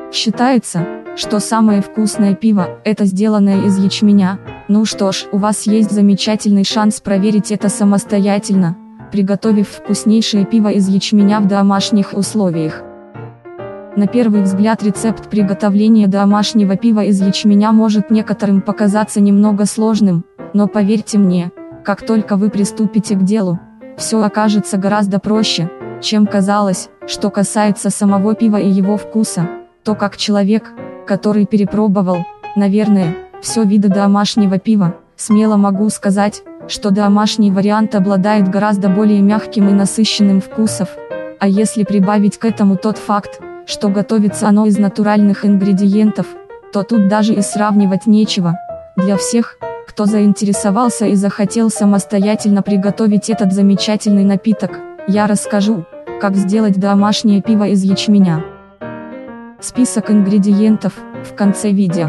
Считается, что самое вкусное пиво – это сделанное из ячменя. Ну что ж, у вас есть замечательный шанс проверить это самостоятельно, приготовив вкуснейшее пиво из ячменя в домашних условиях. На первый взгляд рецепт приготовления домашнего пива из ячменя может некоторым показаться немного сложным, но поверьте мне, как только вы приступите к делу, все окажется гораздо проще, чем казалось. Что касается самого пива и его вкуса, то как человек, который перепробовал, наверное, все виды домашнего пива, смело могу сказать, что домашний вариант обладает гораздо более мягким и насыщенным вкусом, а если прибавить к этому тот факт, что готовится оно из натуральных ингредиентов, то тут даже и сравнивать нечего. Для всех, кто заинтересовался и захотел самостоятельно приготовить этот замечательный напиток, я расскажу, как сделать домашнее пиво из ячменя. Список ингредиентов в конце видео.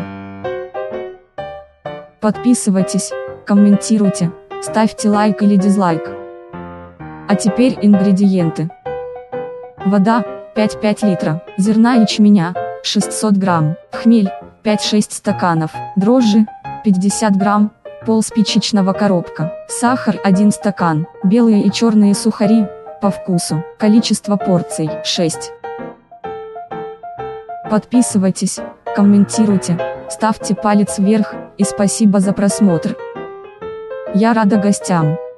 Подписывайтесь, комментируйте, ставьте лайк или дизлайк. А теперь ингредиенты. Вода 5,5 литра, зерна ячменя 600 грамм, хмель 5-6 стаканов, дрожжи 50 грамм, полспичечного коробка, сахар 1 стакан, белые и черные сухари по вкусу, количество порций 6. Подписывайтесь, комментируйте, ставьте палец вверх, и спасибо за просмотр. Я рада гостям.